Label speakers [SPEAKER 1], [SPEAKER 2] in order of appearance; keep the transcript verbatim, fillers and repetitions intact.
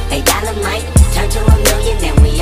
[SPEAKER 1] A dollar might turn to a million, and we